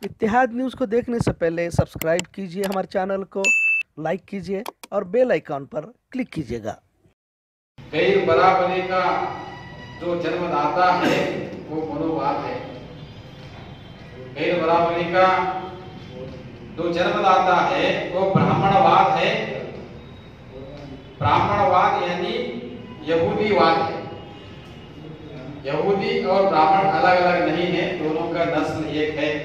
इत्तेहाद news को देखने से पहले सब्सक्राइब कीजिए हमारे चैनल को, लाइक कीजिए और बेल आइकॉन पर क्लिक कीजिएगा। गैर बराबरी का जो जन्मदाता है वो मनोवाद है। गैर बराबरी का जो जन्मदाता है वो ब्राह्मणवाद है। ब्राह्मणवाद यानी यहूदीवाद है। यहूदी और ब्राह्मण अलग अलग नहीं है, दोनों का नस्ल एक है।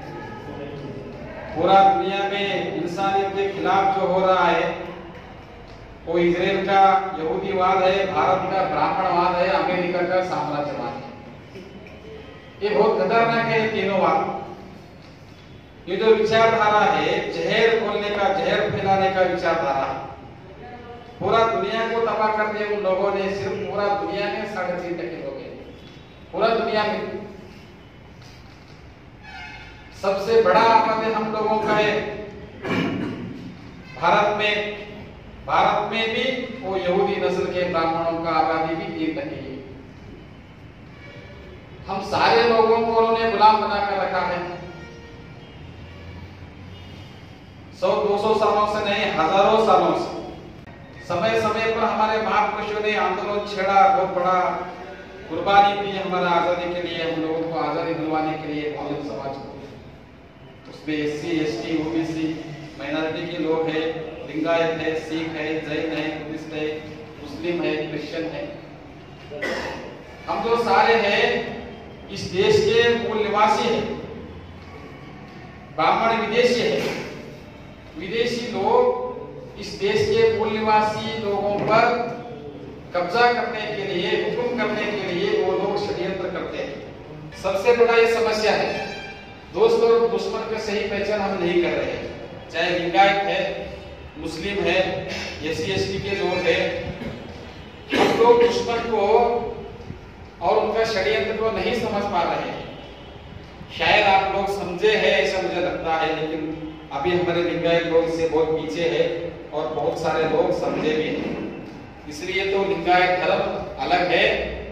पूरा दुनिया में इंसानियत के खिलाफ जो हो रहा है वो इजराइल का यहूदीवाद है, भारत का ब्राह्मणवाद है, अमेरिका का साम्राज्यवाद है। ये बहुत खतरनाक है तीनों बात। ये जो विचारधारा है जहर बोलने का, जहर फैलाने का विचारधारा है। पूरा दुनिया को तबाह कर दिया उन लोगों ने। सिर्फ पूरा दुनिया में 3.5% लोग हैं, पूरा दुनिया में। सबसे बड़ा आबादी हम लोगों का है भारत में भी वो यहूदी नस्ल के ब्राह्मणों का आबादी भी 3% है। हम सारे लोगों को उन्होंने गुलाम बनाकर रखा है। 100-200 सालों से नहीं, हजारों सालों से। समय समय पर हमारे महापुरुषों ने आंदोलन छेड़ा, बहुत बड़ा कुर्बानी दी हमारा आजादी के लिए, हम लोगों को आजादी दिलवाने के लिए, बहुजन समाज को। उसमें SC, ST, OBC माइनॉरिटी के लोग हैं, लिंगायत है, सिख है, जैन है, बुद्धिस्ट है, मुस्लिम है, क्रिश्चियन है। हम जो सारे हैं इस देश के मूल निवासी हैं। ब्राह्मण विदेशी है। विदेशी लोग इस देश के मूल निवासी लोगों पर कब्जा करने के लिए, हुक्म करने के लिए वो लोग षड्यंत्र करते हैं। सबसे बड़ा ये समस्या है। दोस्त और दुश्मन की सही पहचान हम नहीं कर रहे हैं। चाहे लिंगायत है, मुस्लिम है, SC, ST के लोग हैं, हम लोग दुश्मन को और उनका षड्यंत्र को नहीं समझ पा रहे हैं। शायद आप लोग समझे हैं ऐसा मुझे लगता है, लेकिन अभी हमारे लिंगायत लोग इससे बहुत पीछे है और बहुत सारे लोग समझे भी हैं। इसलिए तो लिंगायत धर्म अलग है,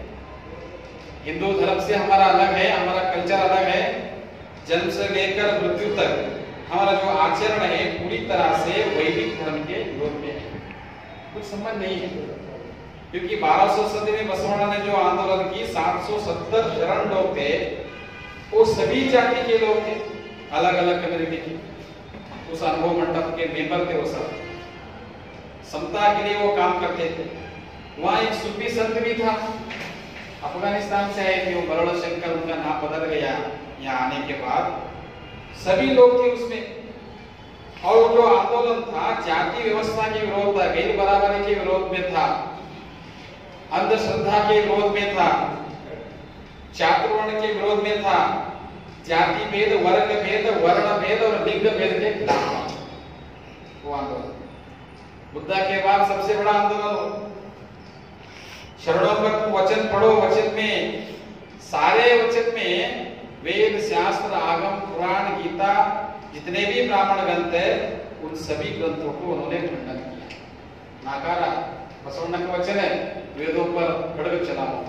हिंदू धर्म से हमारा अलग है, हमारा कल्चर अलग है। जन्म से लेकर मृत्यु तक हमारा जो आचरण है पूरी तरह से वैदिक धर्म के विरोध में है। कुछ समझ नहीं है, क्योंकि 1200 सदी में बसवण्णा ने जो आंदोलन की, 770 शरण लोग थे, वो सभी जाति के लोग थे, अलग अलग कम्युनिटी के। उस अनुभव मंडप के मेंबर थे वो सब। समता के लिए वो काम करते थे। वहां एक सूफी संत भी था, अफगानिस्तान से आए थे, वो बरोड़ा शंकर, उनका नाम बदल गया यहाँ आने के बाद। सभी लोग थे उसमें। और जो आंदोलन था जाति व्यवस्था के विरोध था, गैर बराबरी के विरोध में था, अंधश्रद्धा के विरोध में था, चातुर्वर्ण के विरोध में था, जाति भेद, वर्ग भेद, वर्ण भेद और लिंग भेद के खिलाफ वो आंदोलन। बुद्धा के बाद सबसे बड़ा आंदोलन। शरणों पर तुम वचन पढ़ो, वचन में सारे वचन में वेद, शास्त्र, आगम, पुराण, गीता, जितने भी ब्राह्मण ग्रंथ है उन सभी ग्रंथों को उन्होंने खंडन किया, नाकारा। बसवण्णा का वचन है वेदों पर खड्ग चलाओ।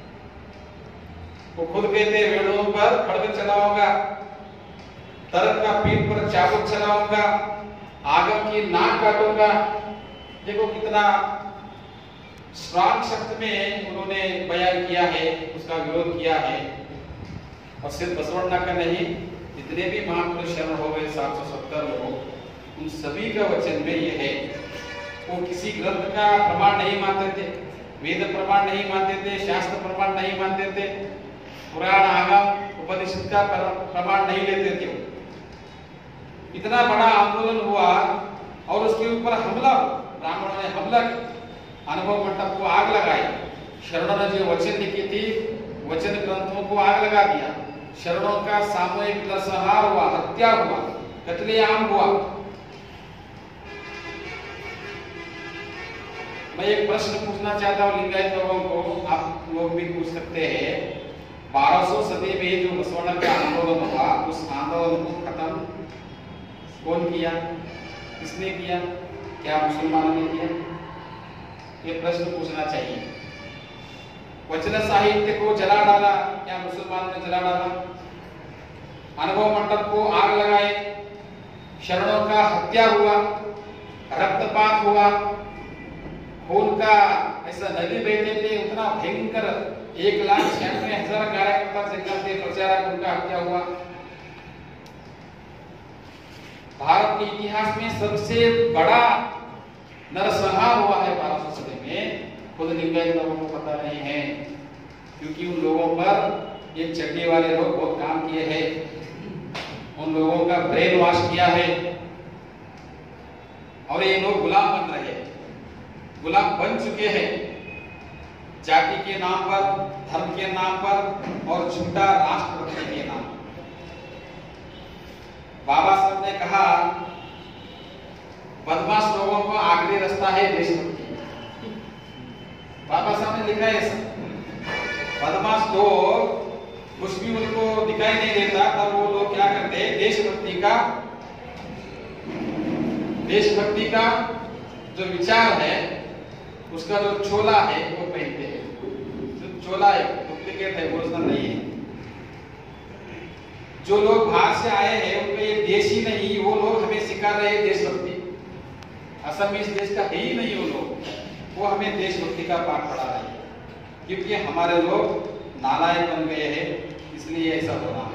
वो खुद कहते वेदों पर खड्ग चलाऊंगा, तर्क का पीठ पर चाबुक चलाऊंगा, आगम की नाक काटूंगा। देखो कितना स्ट्रांग शब्द में उन्होंने बयान किया है, उसका विरोध किया है। और सिर्फ बसवण्णा का नहीं, जितने भी महापुरुष शरण हो गए 770 लोग, उन सभी का वचन में यह है। वो किसी ग्रंथ का प्रमाण नहीं मानते थे, वेद प्रमाण नहीं मानते थे, शास्त्र प्रमाण नहीं मानते थे, पुराण, आगम, उपनिषद का प्रमाण नहीं लेते थे। इतना बड़ा आंदोलन हुआ और उसके ऊपर हमला, ब्राह्मणों ने हमला किया, अनुभव मंडप को आग लगाई। शरणों ने जो वचन लिखी थी, वचन ग्रंथों को आग लगा दिया। शरणों का सामूहिक नरसंहार हुआ, हत्या हुआ, कत्लेआम हुआ। मैं एक प्रश्न पूछना चाहता हूँ लिंगायत लोगों को, आप लोग भी पूछ सकते हैं। 1200 सदी में जो बसवण्णा का आंदोलन हुआ, उस आंदोलन को खत्म कौन किया, किसने किया? क्या मुसलमानों ने किया? ये प्रश्न पूछना चाहिए। वचन साहित्य को जला डाला, क्या मुसलमानों ने जला डाला? अनुभव मंडप को आग लगाए, शरणों का हत्या हुआ, रक्तपात हुआ, खून का ऐसा नदी बहते थे, उतना भयंकर 1,96,000 कार्यकर्ता जंगल थे, प्रचारक, उनका हत्या हुआ। भारत के इतिहास में सबसे बड़ा नरसंहार हुआ है 1200 सदी में, खुद लिंगायत लोगों को पता नहीं है, क्योंकि उन लोगों पर ये चड्डी वाले लोग बहुत काम किए हैं, उन लोगों का ब्रेन वॉश किया है और ये लोग गुलाम बन रहे हैं, गुलाम बन चुके हैं, जाति के नाम पर, धर्म के नाम पर और झूठा राष्ट्र रखने के नाम पर। बाबा साहब ने कहा बदमाश लोगों को आखिरी रास्ता है देशभक्ति। बाबा साहब ने लिखा है ऐसा, बदमाश लोग कुछ भी उनको दिखाई नहीं देता, तब वो लोग क्या करते हैं, देशभक्ति का जो विचार है, उसका जो चोला है वो पहनते हैं। जो चोला है डुप्लीकेट है, ओरिजिनल नहीं है। जो लोग बाहर से आए हैं उनको ये देश ही नहीं, वो लोग हमें सिखा रहे हैं देशभक्ति। असल में इस देश का है ही नहीं वो लोग, वो हमें देशभक्ति का पाठ पढ़ा रहे हैं, क्योंकि हमारे लोग नालायक बन गए हैं, इसलिए ऐसा हो रहा है।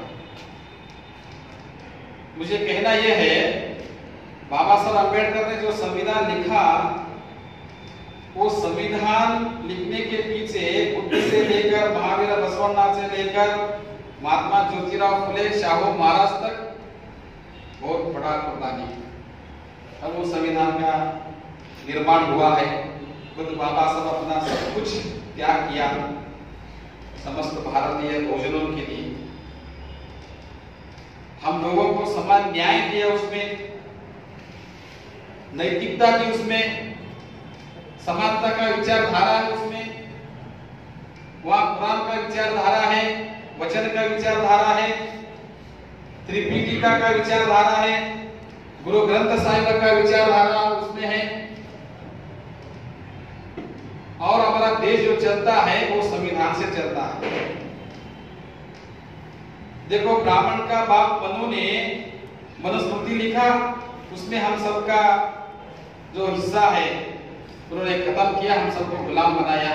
मुझे कहना यह है, बाबा साहब अम्बेडकर ने जो संविधान लिखा, वो संविधान लिखने के पीछे बुद्ध से लेकर महावीर बसवन्ना से लेकर महात्मा ज्योतिराव फुले, शाहू महाराज तक बहुत बड़ा कुर्बानी है, तब वो संविधान का निर्माण हुआ है। खुद बाबा साहब अपना सब कुछ त्याग किया समस्त भारतीय बहुजनों के लिए, हम लोगों को समान न्याय दिया, उसमें नैतिकता की, उसमें समानता का विचारधारा है, उसमें वहां कुरान का विचारधारा है, वचन का विचारधारा है, त्रिपिटिका का विचारधारा है, गुरु ग्रंथ साहिब का विचारधारा उसमें है, और हमारा देश जो चलता है वो संविधान से चलता है। देखो, ब्राह्मण का बाप मनु ने मनुस्मृति लिखा, उसमें हम सबका जो हिस्सा है उन्होंने खत्म किया, हम सबको गुलाम बनाया,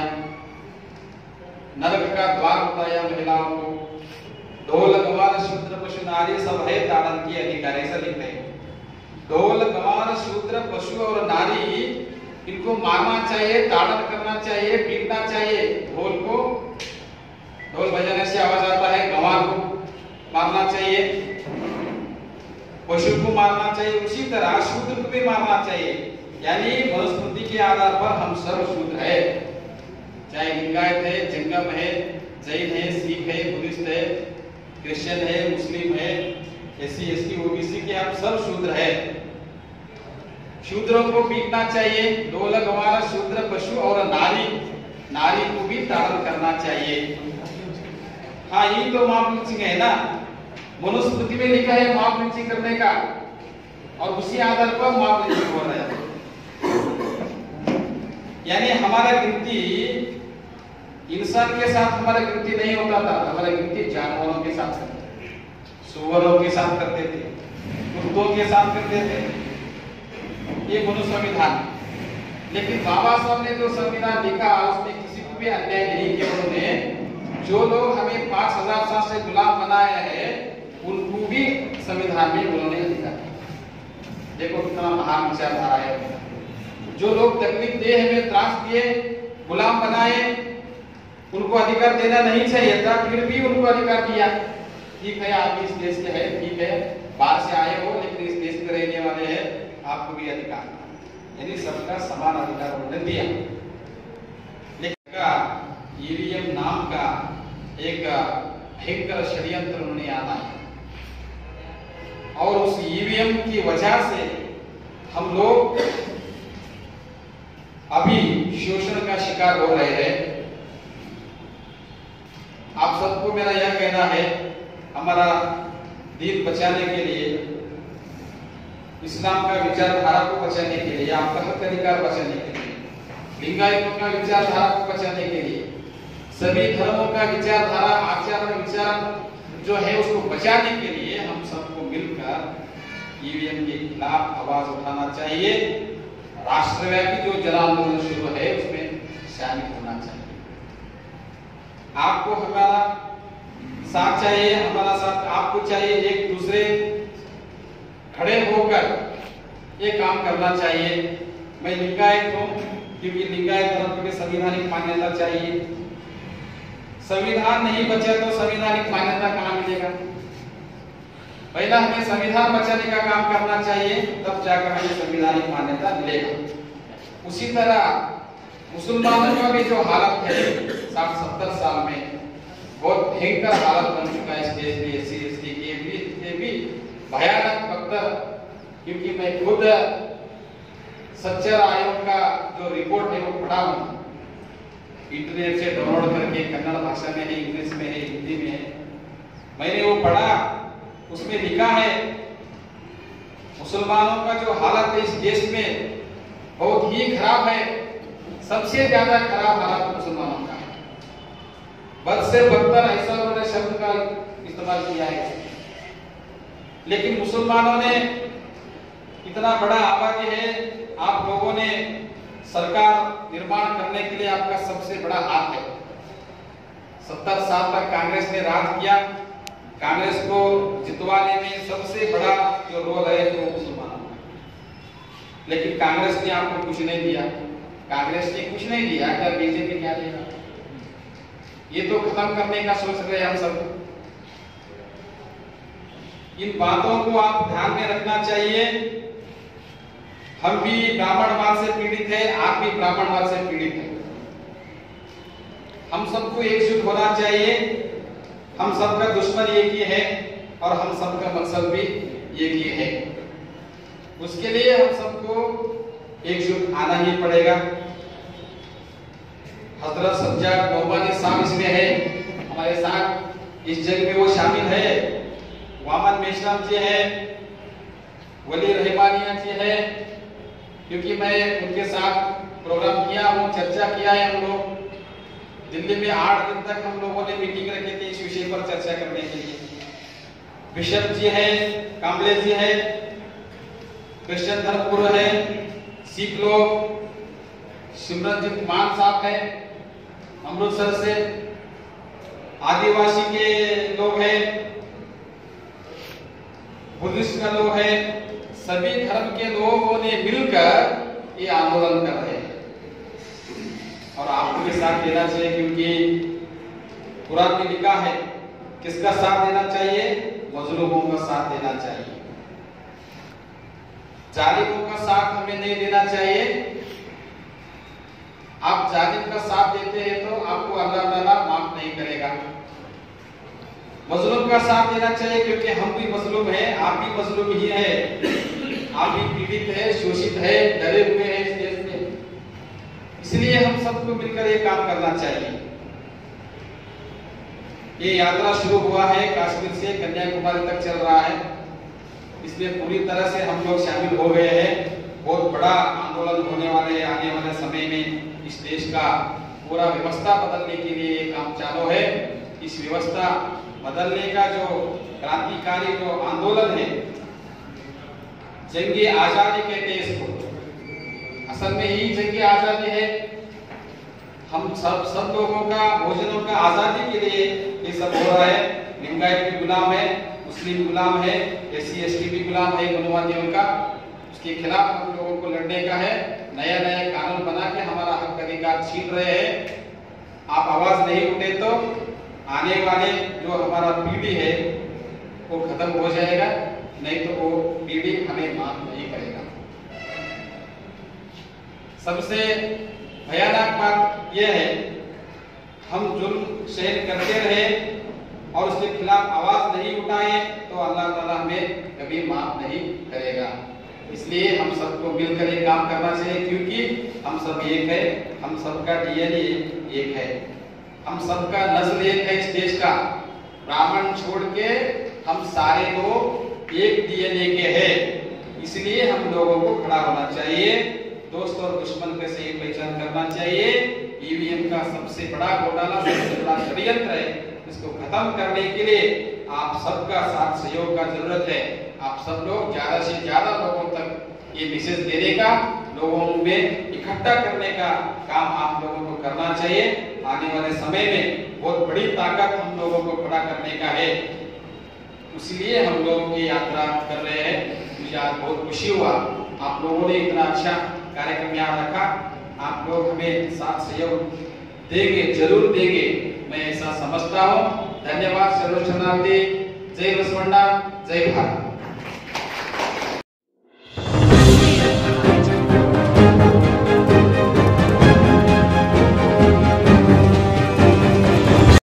नरक का द्वार बताया महिलाओं को, ढोल गवार शूद्र पशु नारी सब है ताड़न की अधिकार, ऐसा लिखते हैं। ढोल गवार शूद्र पशु और नारी, इनको मारना चाहिए, ताड़न करना चाहिए, पीटना चाहिए। ढोल को, ढोल बजाने से आवाज आता है, गवार को मारना चाहिए, पशु को मारना चाहिए, उसी तरह शूद्र को भी मारना चाहिए। यानी मनुस्मृति के आधार पर हम सर्व शूद्र है, चाहे लिंगायत है, जंगम है, जैन है, सिख है, बुद्धिस्ट है, क्रिश्चियन है, मुस्लिम है, एससी एसटी ओबीसी के हम सब शूद्र है। शूद्रों को पीटना चाहिए, ढोल गवार शूद्र पशु और नारी, नारी को भी ताड़न करना चाहिए। हाँ, यही तो मॉब लिंचिंग है ना, मनुस्मृति में लिखा है मॉब लिंचिंग करने का, और उसी आधार पर मॉब लिंचिंग हो रहा है। यानी हमारा गिनती इंसान के साथ हमारा गिनती नहीं होता था, हमारा गिनती जानवरों के साथ करते थे, सुअरों के साथ करते थे, कुत्तों के साथ करते थे, ये मनु संविधान। लेकिन बाबा साहब ने जो संविधान लिखा, उसमें किसी को भी अन्याय नहीं किया। उन्होंने जो लोग हमें 5000 साल से गुलाम बनाए हैं, उनको भी संविधान में उन्होंने लिखा। देखो कितना महान विचारधारा है। जो लोग तकलीफ दे, हमें त्रास दिए, गुलाम बनाए, उनको अधिकार देना नहीं चाहिए था, फिर भी उनको अधिकार दिया। ठीक है, आप इस देश के हैं, ठीक है, बाहर से आए हो, लेकिन इस देश में रहने वाले हैं, आपको भी अधिकार, यानी सबका समान अधिकार उन्होंने दिया। लेकिन ईवीएम नाम का एक भयंकर षड्यंत्र उन्होंने आना है, और उस ईवीएम की वजह से हम लोग अभी शोषण का शिकार हो रहे हैं। आप सबको मेरा यह कहना है, हमारा दीन बचाने के लिए, इस्लाम का विचारधारा को बचाने के लिए, आपका हक अधिकार बचाने के लिए, लिंगायतों का विचारधारा को बचाने के लिए, सभी धर्मों का विचारधारा, आचार विचार जो है उसको बचाने के लिए ईवीएम के खिलाफ आवाज उठाना चाहिए। राष्ट्रव्यापी जो जन आंदोलन शुरू है उसमें शामिल होना चाहिए। आपको हमारा साथ चाहिए, हमारा साथ आपको चाहिए। एक दूसरे खड़े होकर ये काम करना चाहिए। मैं लिंगायत हूं क्योंकि लिंगायत धर्म की संवैधानिक मान्यता चाहिए। संविधान नहीं बचा तो संवैधानिक मान्यता कहां मिलेगा? पहला हमें संविधान बचाने का काम करना चाहिए, तब जाकर हमें संवैधानिक मान्यता मिलेगा। उसी तरह मुसलमानों का भी जो हालत है 60-70 साल में बहुत भयंकर हालत बन चुका है इस देश में। SC/ST के भी भयानक बदतर, क्योंकि मैं खुद सच्चर आयोग का जो रिपोर्ट है वो पढ़ा हूं, इंटरनेट से डाउनलोड करके, कन्नड़ भाषा में है, इंग्लिश में है, हिंदी में है। मैंने वो पढ़ा, उसमें लिखा है मुसलमानों का जो हालत है इस देश में बहुत ही खराब है। सबसे ज्यादा खराब हालत मुसलमानों का है। बद से बदतर ऐसा उन्होंने शब्द का इस्तेमाल किया है। लेकिन मुसलमानों ने इतना बड़ा आबादी है, आप लोगों ने सरकार निर्माण करने के लिए आपका सबसे बड़ा हाथ है। 70 साल तक कांग्रेस ने राज किया। कांग्रेस को जितवाने में सबसे बड़ा जो रोल है वो मुसलमानों का। लेकिन कांग्रेस ने आपको कुछ नहीं दिया। कांग्रेस ने कुछ नहीं दिया, क्या बीजेपी क्या देगा? ये तो खत्म करने का सोच रहे हैं हम सब। इन बातों को आप ध्यान में रखना चाहिए। हम भी ब्राह्मणवाद से पीड़ित है, आप भी ब्राह्मणवाद से पीड़ित है। हम सबको एकजुट होना चाहिए। हम सबका दुश्मन एक ही है और हम सबका मकसद भी एक ही है। उसके लिए हम सबको एकजुट आना ही पड़ेगा। हजरत सज्जाद नौमानी साहब इसमें है हमारे साथ, इस जंग में वो शामिल है। वामन मेश्राम जी है, वली रहमानिया जी है, क्योंकि मैं उनके साथ प्रोग्राम किया हूं, चर्चा किया है। हम लोग दिल्ली में 8 दिन तक हम लोगों ने मीटिंग रखी थी इस विषय पर चर्चा करने के लिए। बिशप जी है, कांबले जी है, क्रिश्चियन धर्मगुरु है, सिख लोग, सिमरनजीत मान साहब है अमृतसर से, आदिवासी के लोग हैं, बुद्धिस्ट का लोग है। सभी धर्म के लोगों ने मिलकर ये आंदोलन कर रहे हैं और आपको भी साथ देना चाहिए, क्योंकि कुरान में लिखा है किसका साथ देना चाहिए? मजलूमों का साथ देना चाहिए। जालिमों का साथ हमें नहीं देना चाहिए। आप जालिम का साथ देते हैं तो आपको अल्लाह ताला माफ नहीं करेगा। मजलूम का साथ देना चाहिए, क्योंकि हम भी मजलूम हैं, आप भी मजलूम ही हैं। आप भी पीड़ित है, शोषित है, डरे हुए हैं इस देश में। इसलिए हम सबको मिलकर ये काम करना चाहिए। ये यात्रा शुरू हुआ है कश्मीर से कन्याकुमारी तक चल रहा है। इसमें पूरी तरह से हम लोग शामिल हो गए हैं। बहुत बड़ा आंदोलन होने वाले है आने वाले समय में। इस देश का पूरा व्यवस्था बदलने के लिए ये काम चालू है। इस व्यवस्था बदलने का जो क्रांतिकारी जो आंदोलन है, जंगे आजादी कहते हैं इसको। असल में यही जंगे आजादी है। हम सब लोगों का, भोजनों का आजादी के लिए ये सब हो रहा है। लिंगायत भी गुलाम है, मुस्लिम गुलाम है, SC/ST भी गुलाम है मनोवादियों का। उसके खिलाफ हम लोगों को लड़ने का है। नया नया कानून बना के हमारा हक अधिकार छीन रहे हैं। आप आवाज नहीं उठे तो आने वाले जो हमारा पीढ़ी है वो खत्म हो जाएगा, नहीं तो वो पीढ़ी हमें माफ नहीं करेगा। सबसे भयानक बात यह है, हम जुल्म सहन करते रहे और उसके खिलाफ आवाज नहीं उठाए तो अल्लाह ताला हमें कभी माफ नहीं करेगा। इसलिए हम सबको मिलकर ये काम करना चाहिए, क्योंकि हम सब एक है, हम सबका DNA एक है, हम सबका नस्ल एक है इस देश का। ब्राह्मण छोड़ के हम सारे लोग एक DNA के हैं। इसलिए हम लोगों को खड़ा होना चाहिए। दोस्त और दुश्मन का सही पहचान करना चाहिए। ईवीएम का सबसे बड़ा घोटाला, सबसे बड़ा षड्यंत्र है। इसको खत्म करने के लिए आप सबका साथ सहयोग का जरूरत है। आप सब लोग ज्यादा से ज्यादा लोगों तक ये मैसेज देने का, लोगों में इकट्ठा करने का काम आप लोगों को करना चाहिए। आने वाले समय में बहुत बड़ी ताकत हम लोगों को खड़ा करने का है, इसलिए हम लोग ये यात्रा कर रहे हैं। मुझे आज बहुत खुशी हुआ, आप लोगों ने इतना अच्छा कार्यक्रम यहाँ रखा। आप लोग हमें साथ सहयोग देंगे, जरूर देंगे, मैं ऐसा समझता हूँ। धन्यवाद। सर्व शरणार्थी। जय बसवंडा, जय भारत।